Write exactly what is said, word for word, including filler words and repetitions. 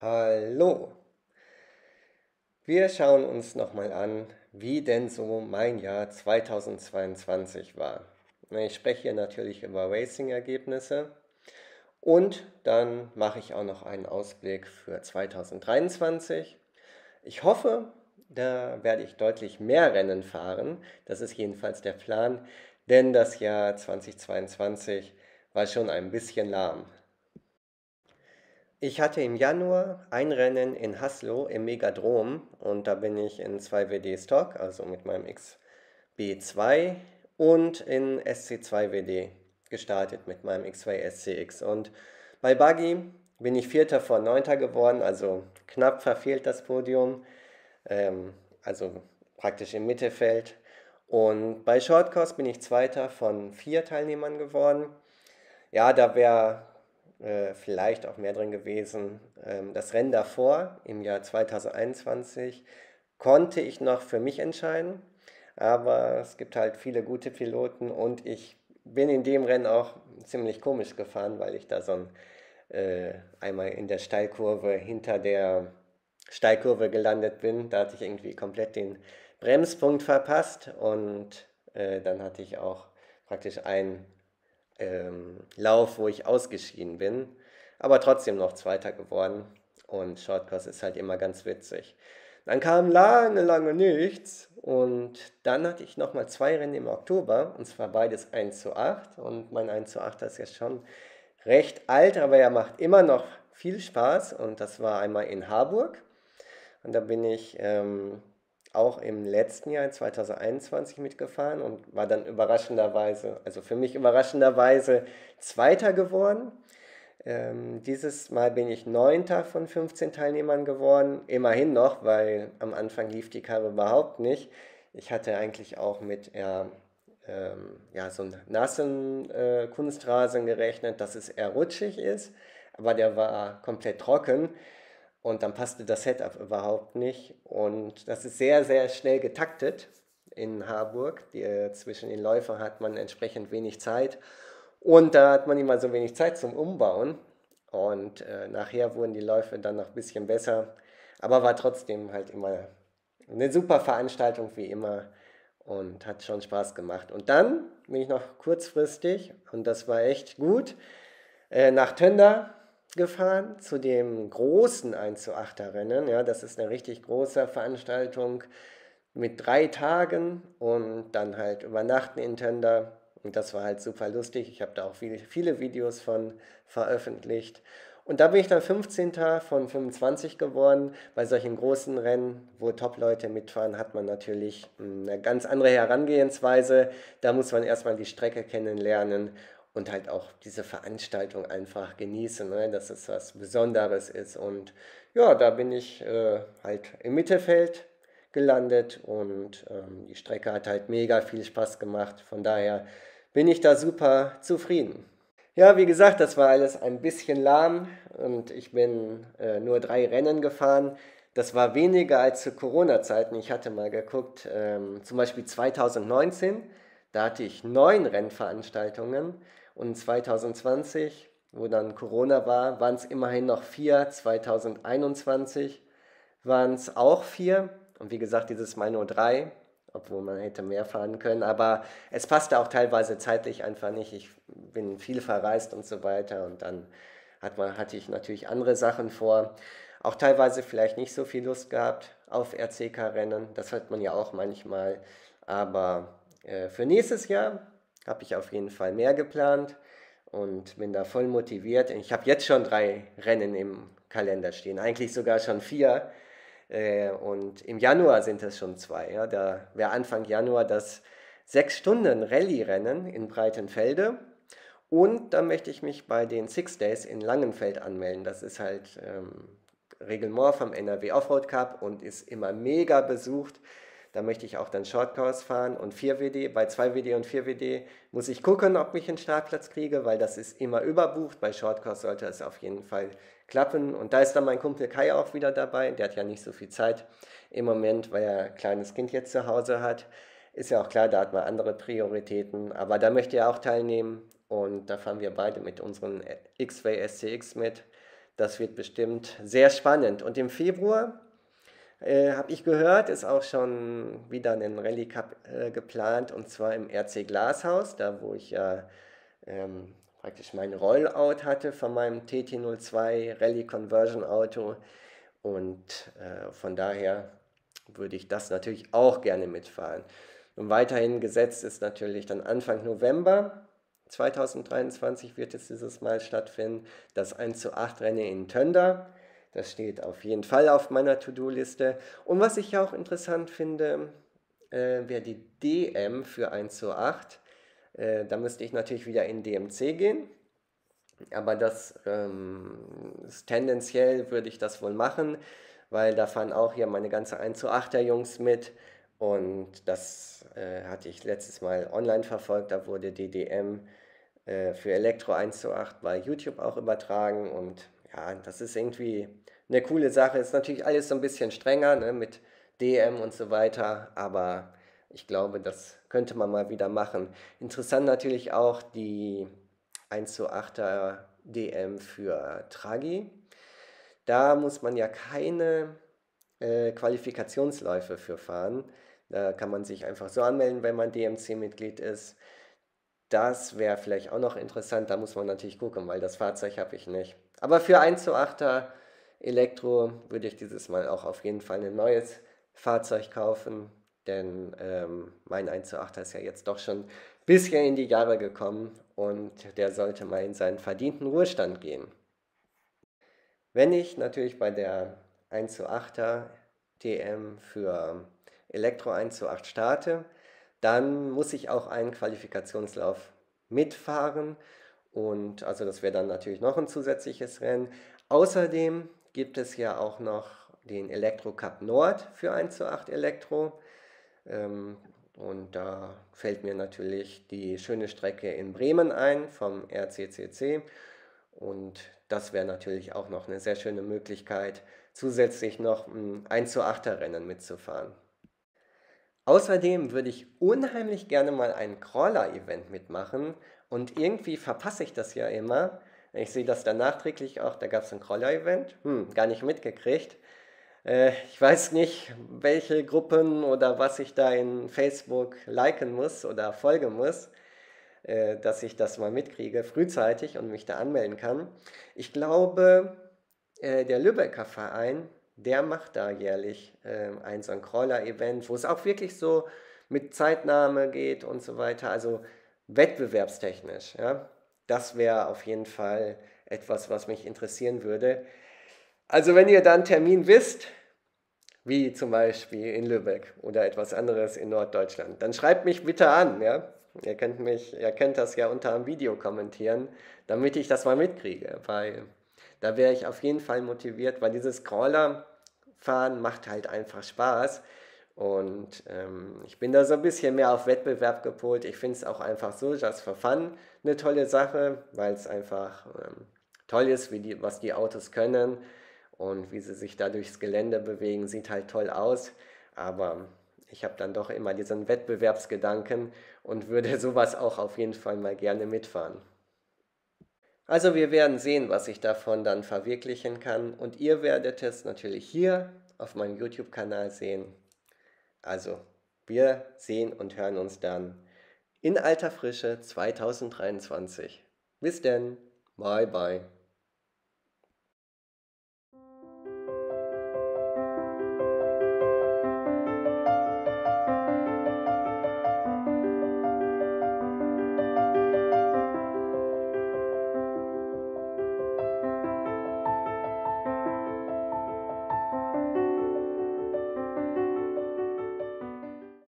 Hallo, wir schauen uns nochmal an, wie denn so mein Jahr zweitausendzweiundzwanzig war. Ich spreche hier natürlich über Racing-Ergebnisse und dann mache ich auch noch einen Ausblick für zweitausenddreiundzwanzig. Ich hoffe, da werde ich deutlich mehr Rennen fahren. Das ist jedenfalls der Plan, denn das Jahr zweitausendzweiundzwanzig war schon ein bisschen lahm. Ich hatte im Januar ein Rennen in Haslo im Megadrom und da bin ich in zwei W D Stock, also mit meinem X B zwei und in S C zwei W D gestartet mit meinem X zwei S C X. Und bei Buggy bin ich Vierter vor Neunter geworden, also knapp verfehlt das Podium, ähm, also praktisch im Mittelfeld. Und bei Shortcourse bin ich Zweiter von vier Teilnehmern geworden. Ja, da wäre äh, vielleicht auch mehr drin gewesen. Ähm, das Rennen davor, im Jahr zweitausendeinundzwanzig, konnte ich noch für mich entscheiden, aber es gibt halt viele gute Piloten und ich bin in dem Rennen auch ziemlich komisch gefahren, weil ich da so ein, äh, einmal in der Steilkurve hinter der Steilkurve gelandet bin. Da hatte ich irgendwie komplett den Bremspunkt verpasst und äh, dann hatte ich auch praktisch einen ähm, Lauf, wo ich ausgeschieden bin, aber trotzdem noch Zweiter geworden. Und Shortcross ist halt immer ganz witzig. Dann kam lange, lange nichts und dann hatte ich nochmal zwei Rennen im Oktober und zwar beides eins zu acht und mein eins zu acht ist jetzt schon recht alt, aber er macht immer noch viel Spaß und das war einmal in Harburg und da bin ich ähm, auch im letzten Jahr, in zweitausendeinundzwanzig, mitgefahren und war dann überraschenderweise, also für mich überraschenderweise, Zweiter geworden. Ähm, dieses Mal bin ich Neunter von fünfzehn Teilnehmern geworden. Immerhin noch, weil am Anfang lief die Karre überhaupt nicht. Ich hatte eigentlich auch mit eher, ähm, ja, so einem nassen äh, Kunstrasen gerechnet, dass es eher rutschig ist, aber der war komplett trocken. Und dann passte das Setup überhaupt nicht. Und das ist sehr, sehr schnell getaktet in Harburg. Die, äh, zwischen den Läufern hat man entsprechend wenig Zeit. Und da hat man immer so wenig Zeit zum Umbauen. Und äh, nachher wurden die Läufe dann noch ein bisschen besser. Aber war trotzdem halt immer eine super Veranstaltung wie immer und hat schon Spaß gemacht. Und dann bin ich noch kurzfristig, und das war echt gut, äh, nach Tönder gefahren zu dem großen eins zu achter Rennen. Ja, das ist eine richtig große Veranstaltung mit drei Tagen und dann halt übernachten in Tönder. Und das war halt super lustig. Ich habe da auch viele, viele Videos von veröffentlicht. Und da bin ich dann fünfzehnter von fünfundzwanzig geworden. Bei solchen großen Rennen, wo Top-Leute mitfahren, hat man natürlich eine ganz andere Herangehensweise. Da muss man erstmal die Strecke kennenlernen und halt auch diese Veranstaltung einfach genießen, ne? Dass es was Besonderes ist. Und ja, da bin ich äh, halt im Mittelfeld gelandet und ähm, die Strecke hat halt mega viel Spaß gemacht. Von daher bin ich da super zufrieden. Ja, wie gesagt, das war alles ein bisschen lahm und ich bin äh, nur drei Rennen gefahren. Das war weniger als zu Corona-Zeiten. Ich hatte mal geguckt, ähm, zum Beispiel zweitausendneunzehn, da hatte ich neun Rennveranstaltungen und zweitausendzwanzig, wo dann Corona war, waren es immerhin noch vier. zweitausendeinundzwanzig waren es auch vier und wie gesagt, dieses Mal nur drei, obwohl man hätte mehr fahren können, aber es passte auch teilweise zeitlich einfach nicht. Ich bin viel verreist und so weiter und dann hat man, hatte ich natürlich andere Sachen vor. Auch teilweise vielleicht nicht so viel Lust gehabt auf R C K-Rennen, das hört man ja auch manchmal, aber äh, für nächstes Jahr habe ich auf jeden Fall mehr geplant und bin da voll motiviert. Ich habe jetzt schon drei Rennen im Kalender stehen, eigentlich sogar schon vier. Äh, und im Januar sind es schon zwei. Ja? Da wäre Anfang Januar das sechs Stunden Rallye-Rennen in Breitenfelde. Und dann möchte ich mich bei den Six Days in Langenfeld anmelden. Das ist halt ähm, Reglement vom N R W Offroad Cup und ist immer mega besucht. Da möchte ich auch dann Shortcourse fahren und vier W D. Bei zwei W D und vier W D muss ich gucken, ob ich einen Startplatz kriege, weil das ist immer überbucht. Bei Shortcourse sollte es auf jeden Fall klappen. Und da ist dann mein Kumpel Kai auch wieder dabei. Der hat ja nicht so viel Zeit im Moment, weil er ein kleines Kind jetzt zu Hause hat. Ist ja auch klar, da hat man andere Prioritäten. Aber da möchte er auch teilnehmen. Und da fahren wir beide mit unseren X zwei S C X mit. Das wird bestimmt sehr spannend. Und im Februar, äh, habe ich gehört, ist auch schon wieder ein Rallye Cup äh, geplant, und zwar im R C Glashaus, da wo ich ja ähm, praktisch mein Rollout hatte von meinem T T null zwei Rallye Conversion Auto. Und äh, von daher würde ich das natürlich auch gerne mitfahren. Und weiterhin gesetzt ist natürlich dann Anfang November zweitausenddreiundzwanzig wird es dieses Mal stattfinden, das eins zu acht Rennen in Tönder. Das steht auf jeden Fall auf meiner To-Do-Liste. Und was ich auch interessant finde, äh, wäre die D M für eins zu acht. Äh, da müsste ich natürlich wieder in D M C gehen. Aber das ähm, ist tendenziell würde ich das wohl machen, weil da fahren auch hier meine ganze eins zu achter Jungs mit. Und das äh, hatte ich letztes Mal online verfolgt. Da wurde die D M äh, für Elektro eins zu acht bei YouTube auch übertragen. Und ja, das ist irgendwie eine coole Sache. Ist natürlich alles so ein bisschen strenger, ne, mit D M und so weiter. Aber ich glaube, das könnte man mal wieder machen. Interessant natürlich auch die eins zu achter D M für Traggi. Da muss man ja keine äh, Qualifikationsläufe für fahren. Da kann man sich einfach so anmelden, wenn man D M C-Mitglied ist. Das wäre vielleicht auch noch interessant. Da muss man natürlich gucken, weil das Fahrzeug habe ich nicht. Aber für eins zu achter Elektro würde ich dieses Mal auch auf jeden Fall ein neues Fahrzeug kaufen. Denn ähm, mein eins zu achter ist ja jetzt doch schon ein bisschen in die Jahre gekommen und der sollte mal in seinen verdienten Ruhestand gehen. Wenn ich natürlich bei der eins zu achter D M für Elektro eins zu acht starte, dann muss ich auch einen Qualifikationslauf mitfahren, und also das wäre dann natürlich noch ein zusätzliches Rennen. Außerdem gibt es ja auch noch den Elektro Cup Nord für eins zu acht Elektro. Ähm, und da fällt mir natürlich die schöne Strecke in Bremen ein vom R C C C. Und das wäre natürlich auch noch eine sehr schöne Möglichkeit, zusätzlich noch ein eins zu achter Rennen mitzufahren. Außerdem würde ich unheimlich gerne mal ein Crawler-Event mitmachen, und irgendwie verpasse ich das ja immer. Ich sehe das dann nachträglich auch, da gab es ein Crawler-Event, hm, gar nicht mitgekriegt. Äh, ich weiß nicht, welche Gruppen oder was ich da in Facebook liken muss oder folgen muss, äh, dass ich das mal mitkriege, frühzeitig, und mich da anmelden kann. Ich glaube, äh, der Lübecker Verein, der macht da jährlich äh, ein so ein Crawler-Event, wo es auch wirklich so mit Zeitnahme geht und so weiter, also wettbewerbstechnisch. Ja? Das wäre auf jeden Fall etwas, was mich interessieren würde. Also wenn ihr da einen Termin wisst, wie zum Beispiel in Lübeck oder etwas anderes in Norddeutschland, dann schreibt mich bitte an, ja. Ihr könnt mich, ihr könnt das ja unter einem Video kommentieren, damit ich das mal mitkriege, weil da wäre ich auf jeden Fall motiviert, weil dieses Crawler-Fahren macht halt einfach Spaß, und ähm, ich bin da so ein bisschen mehr auf Wettbewerb gepolt. Ich finde es auch einfach so, just for fun, eine tolle Sache, weil es einfach ähm, toll ist, wie die, was die Autos können. Und wie sie sich da durchs Gelände bewegen, sieht halt toll aus. Aber ich habe dann doch immer diesen Wettbewerbsgedanken und würde sowas auch auf jeden Fall mal gerne mitfahren. Also wir werden sehen, was ich davon dann verwirklichen kann. Und ihr werdet es natürlich hier auf meinem YouTube-Kanal sehen. Also wir sehen und hören uns dann in alter Frische zweitausenddreiundzwanzig. Bis denn. Bye bye.